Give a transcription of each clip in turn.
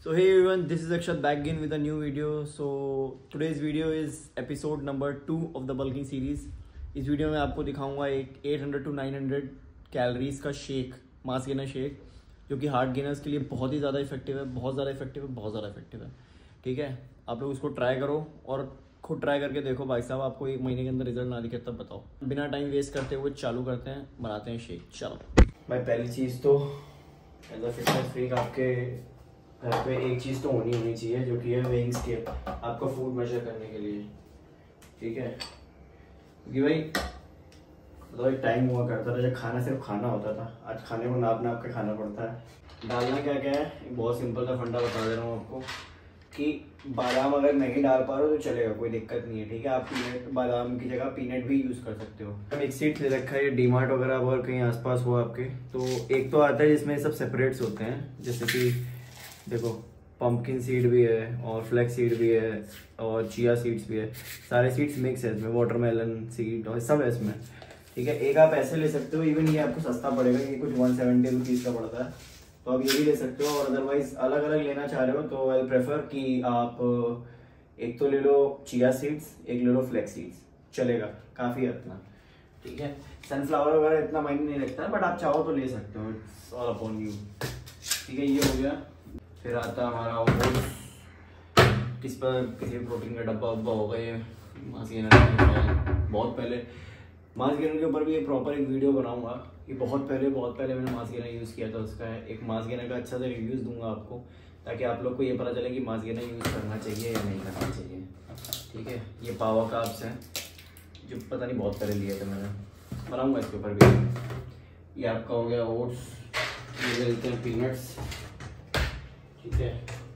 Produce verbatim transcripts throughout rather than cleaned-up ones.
So hey everyone, this is Akshat back again with a new video. So today's video is episode number two of the bulking series. इस video में आपको दिखाऊंगा एक आठ सौ to नौ सौ calories का शेक, मास गेनर शेक, जो कि हार्ट गेनर्स के लिए बहुत ही ज़्यादा इफेक्टिव है, बहुत ज़्यादा इफेक्टिव है, बहुत ज़्यादा इफेक्टिव है। ठीक है, आप लोग उसको ट्राई करो और खुद ट्राई करके देखो भाई साहब, आपको एक महीने के अंदर रिजल्ट ना दिखे तब बताओ। बिना टाइम वेस्ट करते हुए चालू करते हैं, बनाते हैं शेक। चलो भाई, पहली चीज़ तो एज अ फिटनेस फ्रीक आपके घर पे एक चीज़ तो होनी होनी चाहिए, जो कि है वेइंग स्केल, आपका फूड मेजर करने के लिए। ठीक है, क्योंकि भाई मतलब एक टाइम हुआ करता था जब खाना सिर्फ खाना होता था, आज खाने को नाप नाप के खाना पड़ता है। डालना क्या क्या है, एक बहुत सिंपल सा फंडा बता दे रहा हूँ आपको कि बादाम अगर नहीं डाल पा रहे हो तो चलेगा, कोई दिक्कत नहीं है। ठीक है, आप पीनट, बादाम की जगह पीनट भी यूज़ कर सकते हो। एक सीट ले रखा है, डी मार्ट वगैरह और कहीं आसपास हो आपके, तो एक तो आता है जिसमें सब सेपरेट्स होते हैं, जैसे कि देखो पंपकिन सीड भी है और फ्लैक्स सीड भी है और चिया सीड्स भी है, सारे सीड्स मिक्स है इसमें, वाटरमेलन सीड और सब है इसमें। ठीक है, एक आप ऐसे ले सकते हो, इवन ये आपको सस्ता पड़ेगा, ये कुछ वन सेवेंटी रुपीज़ का पड़ता है, तो आप ये भी ले सकते हो। और अदरवाइज अलग अलग लेना चाह रहे हो तो आई प्रेफर कि आप एक तो ले लो चिया सीड्स, एक ले लो फ्लैक्स सीड्स, चलेगा काफ़ी है इतना। ठीक है, सनफ्लावर वगैरह इतना मायने नहीं रखता है, बट आप चाहो तो ले सकते हो, इट्स ऑल अपॉन यू। ठीक है, ये हो गया। फिर आता है हमारा ओट्स, किस पर किसी प्रोटीन का डब्बा वब्बा होगा, ये मास गेनर बहुत पहले, मास गेनर के ऊपर भी एक प्रॉपर एक वीडियो बनाऊंगा। ये बहुत पहले बहुत पहले मैंने मास गेनर यूज़ किया था, उसका एक मास गेनर का अच्छा सा रिव्यूज़ दूंगा आपको, ताकि आप लोग को ये पता चले कि मास गेनर यूज़ करना चाहिए या नहीं करना चाहिए। ठीक है, ये पावर कार्ब्स हैं जो पता नहीं बहुत पहले लिए थे मैंने, बनाऊँगा इसके ऊपर भी। ये आपका हो गया ओट्स, ये लेते हैं पीनट्स। ठीक है,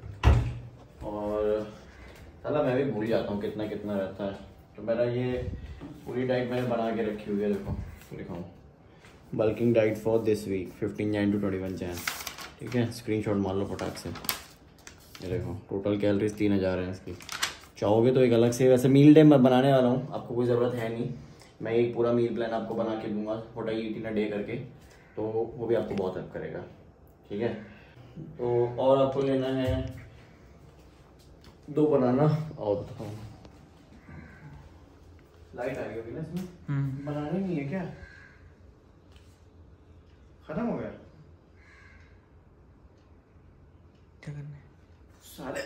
और साला मैं भी भूल जाता हूँ कितना कितना रहता है, तो मेरा ये पूरी डाइट मैंने बना के रखी हुई है। देखो दिखाऊँ, bulking diet for this week fifteen Jan to twenty one Jan. ठीक है, स्क्रीनशॉट मार लो फटाक से। ये देखो टोटल कैलोरीज तीन हज़ार है इसकी। चाहोगे तो एक अलग से, वैसे मील डे मैं बनाने वाला हूँ, आपको कोई ज़रूरत है नहीं, मैं एक पूरा मील प्लान आपको बना के दूंगा, what I eat in a day करके, तो वो भी आपको बहुत हेल्प करेगा। ठीक है, तो और आपको लेना है दो बनाना, और बताओ लाइट आ गई होगी ना इसमें, बनाना नहीं है क्या, खत्म हो गया, क्या करना है साले।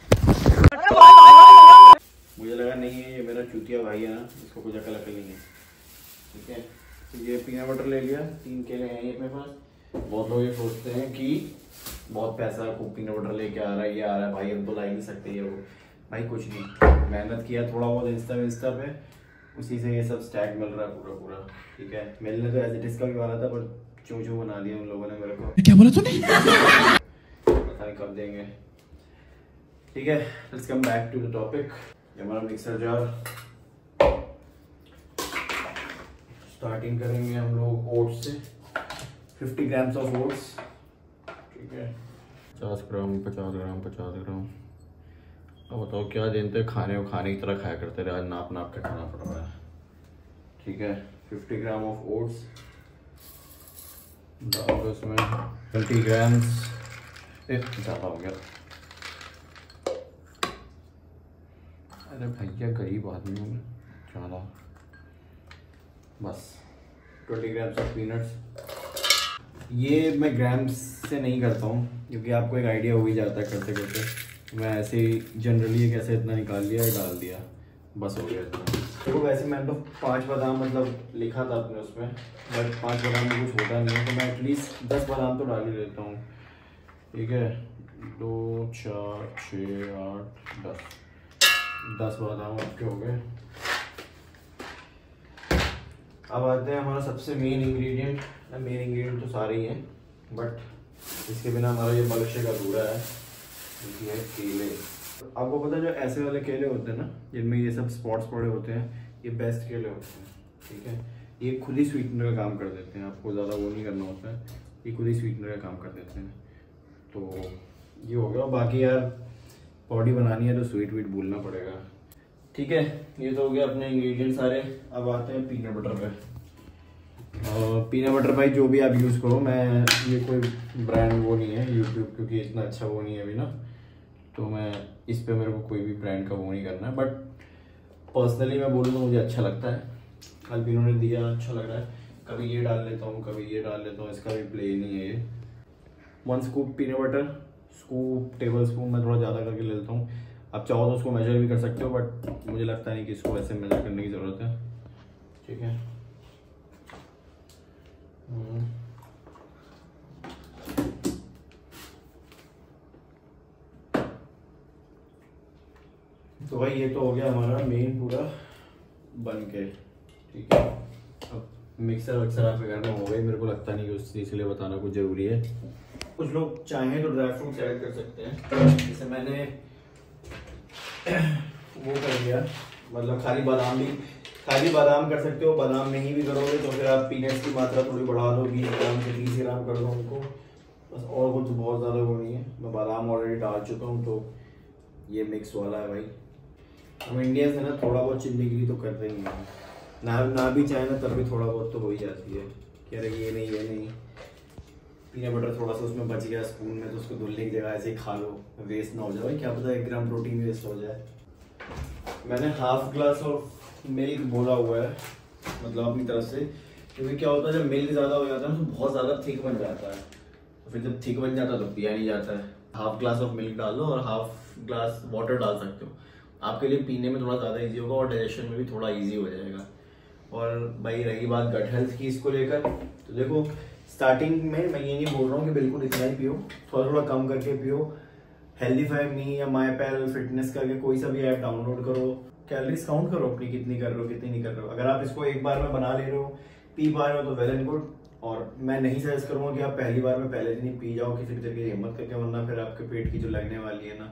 मुझे लगा नहीं है, ये मेरा चूतिया भाई है ना, इसको कुछ अकल अकल नहीं है। ठीक है, तो ये पीनट बटर ले लिया, तीन केले हैं ये मेरे पास। बहुत लोग ये सोचते हैं कि बहुत पैसा खूब पीनट बटर लेके आ रहा है, ये आ रहा है, भाई अब तो ला ही नहीं सकते ये वो। भाई कुछ नहीं, मेहनत किया थोड़ा बहुत इंस्टा इंस्टा पे, उसी से ये सब स्टैक मिल रहा है पूरा पूरा। ठीक है, मिलने तो एज इट इज का भी वाला था, पर चू चू बना दिया उन लोगों ने मेरे को। क्या बोला तूने? पता नहीं कब देंगे। ठीक है, let's come back to the topic. ये हमारा मिक्सर जार, स्टार्टिंग करेंगे हम लोग ओट्स से, फिफ्टी ग्राम्स ऑफ ओट्स। ठीक है, पचास ग्राम पचास ग्राम पचास ग्राम। अब बताओ क्या जानते हैं, खाने को खाने की तरह खाया करते रहे, आज नाप नाप के खाना पड़ रहा है। ठीक है, फिफ्टी ग्राम ऑफ ओट्स डाल दो इसमें, ट्वेंटी ग्राम्स, एक ज़्यादा हो गया, अरे भैया गरीब आदमी हूँ मैं, ज़्यादा, बस ट्वेंटी ग्राम्स ऑफ पीनट्स। ये मैं ग्राम्स से नहीं करता हूँ, क्योंकि आपको एक आइडिया हो ही जाता है करते करते, मैं ऐसे ही जनरली कैसे इतना निकाल लिया, डाल दिया, बस हो गया इतना। तो वैसे मैंने तो पाँच बादाम मतलब लिखा था अपने उसमें, बट पाँच बादाम में कुछ होता नहीं है, तो मैं एटलीस्ट दस बादाम तो डाल ही लेता हूँ। ठीक है, दो चार छः आठ दस, दस बादाम आपके हो गए। अब आते हैं हमारा सबसे मेन इंग्रेडिएंट, मेन इंग्रेडिएंट तो सारे ही हैं, बट इसके बिना हमारा ये बल्क शेक अधूरा है, जो है केले। आपको पता है जो ऐसे वाले केले होते हैं ना, जिनमें ये सब स्पॉट्स पड़े होते हैं, ये बेस्ट केले होते हैं। ठीक है, ये खुद ही स्वीटनर का काम कर देते हैं, आपको ज़्यादा वो नहीं करना होता है, ये खुद ही स्वीटनर का काम कर देते हैं। तो ये हो गया, बाकी यार बॉडी बनानी है तो स्वीट वीट भूलना पड़ेगा। ठीक है, ये तो हो गया अपने इंग्रेडिएंट सारे। अब आते हैं पीनट बटर पे। पीनट बटर भाई जो भी आप यूज़ करो, मैं ये कोई ब्रांड वो नहीं है यूट्यूब, क्योंकि इतना अच्छा वो नहीं है अभी ना, तो मैं इस पे मेरे को कोई भी ब्रांड का वो नहीं करना है। बट पर्सनली मैं बोलूँ तो मुझे अच्छा लगता है। अल्पिनो ने दिया, अच्छा लग रहा है। कभी ये डाल लेता हूँ, कभी ये डाल लेता हूँ, इसका भी प्ले नहीं है ये। One scoop peanut butter, scoop tablespoon मैं थोड़ा ज़्यादा करके ले लेता हूँ। आप चाहो तो उसको मेजर भी कर सकते हो, बट मुझे लगता नहीं कि इसको ऐसे मेजर करने की ज़रूरत है। ठीक है, तो भाई ये तो हो गया हमारा मेन पूरा बन के। ठीक है, अब मिक्सर वक्सर आप करना हो गई, मेरे को लगता नहीं कि उस चीज़ के लिए बताना कुछ ज़रूरी है। कुछ लोग चाहें तो ड्राई फ्रूट्स ऐड कर सकते हैं, जैसे मैंने वो कर दिया, मतलब खाली बादाम भी खाली बादाम कर सकते हो। बादाम नहीं भी करोगे तो फिर आप पीनट्स की मात्रा थोड़ी बढ़ा दो, बीस ग्राम से तीस ग्राम कर दो उनको, बस। और कुछ बहुत ज़्यादा वो नहीं है। मैं बादाम ऑलरेडी डाल चुका हूँ, तो ये मिक्स वाला है भाई। हम इंडिया से ना थोड़ा बहुत चीनी गिरी तो करते नहीं हैं, ना ना भी चाहे ना तब भी थोड़ा बहुत तो हो ही जाती है कि अरे ये नहीं ये नहीं। पीनट बटर थोड़ा सा उसमें बच गया स्पून में, तो उसको धुलने की जगह ऐसे ही खा लो, वेस्ट ना हो जाए भाई। क्या पता एक ग्राम प्रोटीन वेस्ट हो जाए। मैंने हाफ ग्लास ऑफ मिल्क बोला हुआ है, मतलब अपनी तरफ से, क्योंकि क्या होता है जब मिल्क ज़्यादा हो जाता है तो बहुत ज़्यादा थिक बन जाता है, तो फिर जब थिक बन जाता है तो पिया नहीं जाता है। हाफ ग्लास ऑफ मिल्क डाल दो और हाफ ग्लास वाटर डाल सकते हो, आपके लिए पीने में थोड़ा ज़्यादा इजी होगा और डाइजेशन में भी थोड़ा इजी हो जाएगा। और भाई रही बात गट हेल्थ की इसको लेकर, तो देखो स्टार्टिंग में मैं ये नहीं बोल रहा हूँ कि बिल्कुल इतना ही पियो, थोड़ा थोड़ा कम करके पियो। हेल्दीफाई मी या माई पैल फिटनेस करके कोई सा भी ऐप डाउनलोड करो, कैलोरीज काउंट करो अपनी, कितनी कर रहे हो कितनी नहीं कर रहे हो। अगर आप इसको एक बार में बना ले रहे हो, पी पा रहे हो तो वेल एंड गुड। और मैं नहीं सजेस्ट करूँगा कि आप पहली बार में पहले दिन ही पी जाओ किसी भी तरीके की हिम्मत करके, वरना फिर आपके पेट की जो लगने वाली है ना।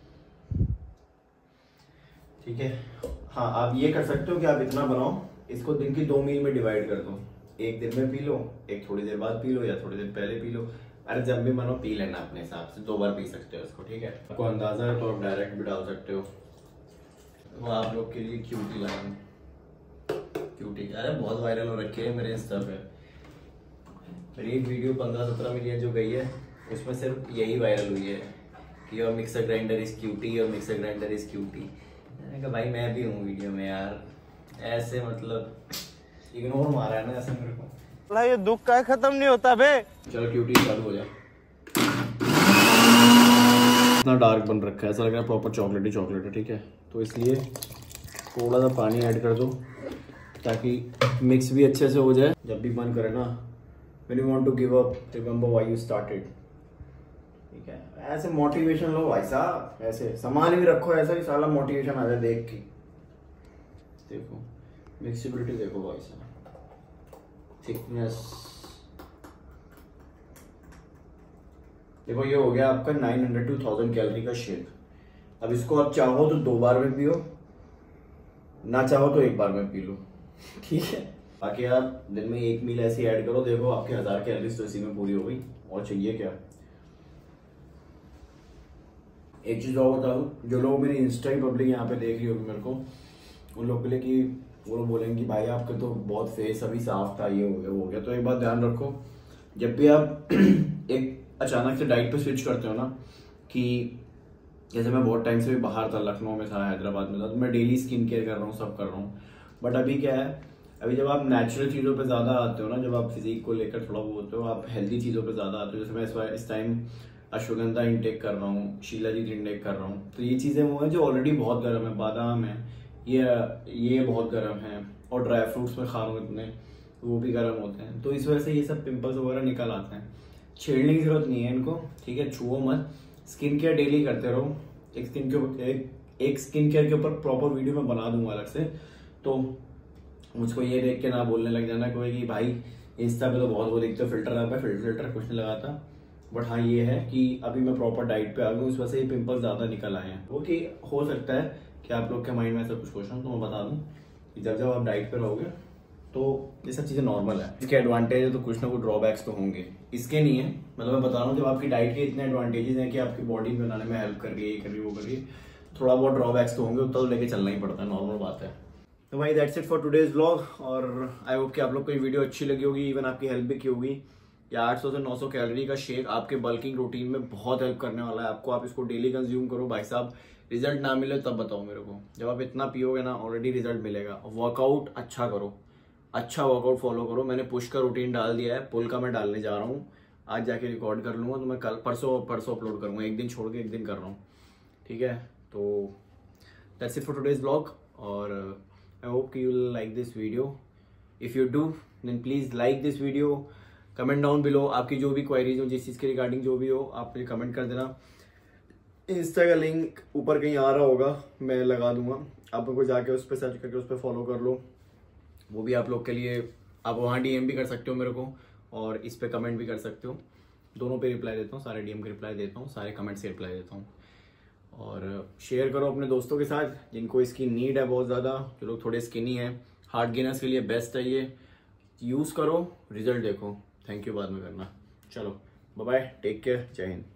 ठीक है, हाँ आप ये कर सकते हो कि आप इतना बनाओ, इसको दिन की दो मील में डिवाइड कर दो। एक दिन में पी लो, एक थोड़ी देर बाद पी लो, या थोड़ी देर पहले पी लो। अरे जब भी मनो पी लेना अपने हिसाब से, दो बार पी सकते हो इसको। ठीक है, आपको अंदाजा है तो आप डायरेक्ट भी डाल सकते हो। वो आप लोग के लिए क्यूटी लाइन, क्यूटी अरे बहुत वायरल हो रखी है मेरे इंस्टा पे। मेरी एक वीडियो पंद्रह सत्रह मिलियन जो गई है, उसमें सिर्फ यही वायरल हुई है कि your mixer grinder is cutie, your mixer grinder is cutie. मैंने कहा भाई मैं भी हूँ वीडियो में यार, ऐसे मतलब इग्नोर मारा है ना ऐसे मेरे को। ये दुख का खत्म नहीं होता बे। चलो क्यूटी चालू हो जाए। इतना डार्क बन रखा है, ऐसा लग रहा है प्रॉपर चॉकलेट ही चॉकलेट है। ठीक है, तो इसलिए थोड़ा सा पानी ऐड कर दो ताकि मिक्स भी अच्छे से हो जाए। जब भी मन करे ना, when you want to give up, remember why you started. ठीक है, ऐसे मोटिवेशन लो भाई साहब, ऐसे सामान भी रखो ऐसा कि साला मोटिवेशन आ जाए देख के। देखो मिक्सिबिलिटी देखो भाई साहब, थिकनेस देखो, ये हो गया आपका नौ सौ टू थाउज़ेंड कैलोरी का शेक। अब इसको आप चाहो तो दो बार में पियो, ना चाहो तो एक बार में पी लो। ठीक है, बाकी आप दिन में एक मील ऐसी ऐड करो, देखो आपके हजार कैलोरीज तो इसी में पूरी हो गई, और चाहिए क्या। एक चीज और बता दूं, जो लोग मेरी इंस्टा की पब्लिक यहाँ पे देख रही होगी मेरे को, उन लोग के लिए कि वो लोग बोलेंगे कि भाई आपका तो बहुत फेस अभी साफ था, ये हो गया वो हो गया। तो एक बात ध्यान रखो, जब भी आप एक अचानक से डाइट पे स्विच करते हो ना, कि जैसे मैं बहुत टाइम से भी बाहर था, लखनऊ में था, हैदराबाद में था, तो मैं डेली स्किन केयर कर रहा हूँ, सब कर रहा हूँ। बट अभी क्या है, अभी जब आप नेचुरल चीज़ों पे ज़्यादा आते हो ना, जब आप फिजिक को लेकर थोड़ा वो होते हो, आप हेल्दी चीज़ों पे ज़्यादा आते हो। जैसे मैं इस बार इस टाइम अश्वगंधा इंटेक कर रहा हूँ, शिलाजीत इंटेक कर रहा हूँ, तो ये चीज़ें वो हैं जो ऑलरेडी बहुत गर्म है। बादाम है, ये ये बहुत गर्म है, और ड्राई फ्रूट्स में खा रहा हूँ इतने, वो भी गर्म होते हैं। तो इस वजह से ये सब पिंपल्स वगैरह निकल आते हैं। छेड़ने की जरूरत नहीं है इनको, ठीक है, छुओ मत। स्किन केयर डेली करते रहो। एक स्किन के एक, एक स्किन केयर के ऊपर प्रॉपर वीडियो मैं बना दूंगा अलग से, तो मुझको ये देख के ना बोलने लग जाना कोई कि भाई इंस्टा पे तो बहुत वो देखते हो फिल्टर लगा है, फिल्टर फिल्टर कुछ नहीं लगाता। बट हाँ ये है कि अभी मैं प्रॉपर डाइट पे आ गया, उस वजह से ये पिंपल्स ज्यादा निकल आए हैं। ओके, हो सकता है कि आप लोग के माइंड में ऐसा कुछ क्वेश्चन, तो मैं बता दूं कि जब जब आप डाइट पे रहोगे तो ये सब चीजें नॉर्मल है। इसके एडवांटेज है तो कुछ ना कुछ ड्रॉबैक्स तो होंगे, इसके नहीं है। मतलब मैं बता रहा हूँ जब आपकी डाइट के इतने एडवांटेजेस हैं कि आपकी बॉडी बनाने में हेल्प कर रही है, ये कर रही है, वो कर रही है, थोड़ा बहुत ड्रॉबैक्स तो होंगे, उतना तो लेके चलना ही पड़ता है, नॉर्मल बात है। तो भाई that's it for today's vlog, और आई होप कि आप लोग को ये वीडियो अच्छी लगी होगी, इवन आपकी हेल्प भी की होगी। या आठ सौ से नौ सौ कैलोरी का शेक आपके बल्किंग रूटीन में बहुत हेल्प करने वाला है आपको। आप इसको डेली कंज्यूम करो भाई साहब, रिजल्ट ना मिले तब बताओ मेरे को। जब आप इतना पियोगे ना ऑलरेडी रिजल्ट मिलेगा। वर्कआउट अच्छा करो, अच्छा वर्कआउट फॉलो करो। मैंने पुश का रूटीन डाल दिया है, पुल का मैं डालने जा रहा हूँ। आज जाके रिकॉर्ड कर लूँगा, तो मैं कल परसों परसों अपलोड करूँगा, एक दिन छोड़ के एक दिन कर रहा हूँ, ठीक है। तो that's it for today's blog, और I hope you will like this video. If you do then please like this video, comment down below, आपकी जो भी क्वेरीज हो, जिस चीज़ के रिगार्डिंग जो भी हो, आप मुझे कमेंट कर देना। इंस्टा का लिंक ऊपर कहीं आ रहा होगा, मैं लगा दूंगा, आप लोग को जाके उस पर सर्च करके उस पर फॉलो कर लो। वो भी आप लोग के लिए, आप वहाँ डीएम भी कर सकते हो मेरे को, और इस पे कमेंट भी कर सकते हो। दोनों पे रिप्लाई देता हूँ, सारे डीएम के रिप्लाई देता हूँ, सारे कमेंट्स के रिप्लाई देता हूँ। और शेयर करो अपने दोस्तों के साथ जिनको इसकी नीड है बहुत ज़्यादा, जो लोग थोड़े स्किनी हैं। हार्ट गेनर्स के लिए बेस्ट है ये, यूज़ करो, रिजल्ट देखो। थैंक यू, बाद में करना। चलो बाय बाय, टेक केयर, जय हिंद।